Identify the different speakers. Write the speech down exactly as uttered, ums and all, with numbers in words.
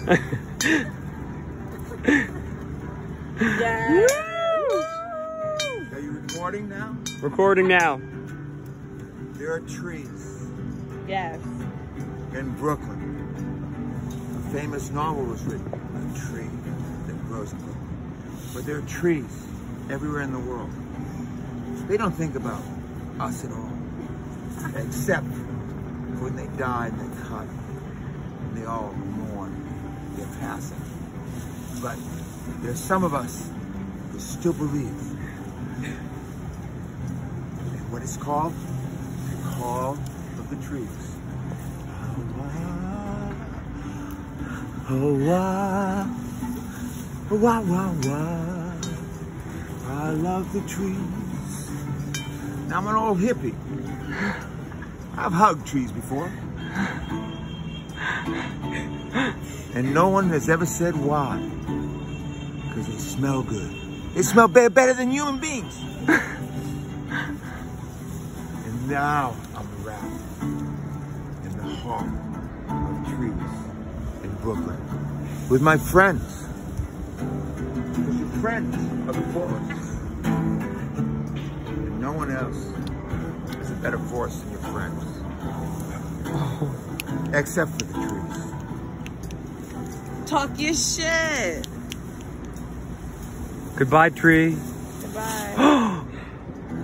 Speaker 1: Yeah.
Speaker 2: Are you recording now?
Speaker 3: Recording now.
Speaker 2: There are trees.
Speaker 1: Yes.
Speaker 2: In Brooklyn. A famous novel was written, A Tree That Grows in Brooklyn. But there are trees everywhere in the world. They don't think about us at all, except when they die and they cut. And they all mourn their passing. But there's some of us who still believe. And what it's called? The Call of the Trees. Oh, wah, oh, wah, wah, wah. I love the trees. Now I'm an old hippie. I've hugged trees before. And no one has ever said why. Because they smell good. They smell better, better than human beings. And now I'm wrapped in the heart of trees in Brooklyn with my friends. Because your friends are the forests. And no one else is a better forest than your friends. Except for the trees.
Speaker 1: Talk your shit.
Speaker 3: Goodbye, tree.
Speaker 1: Goodbye.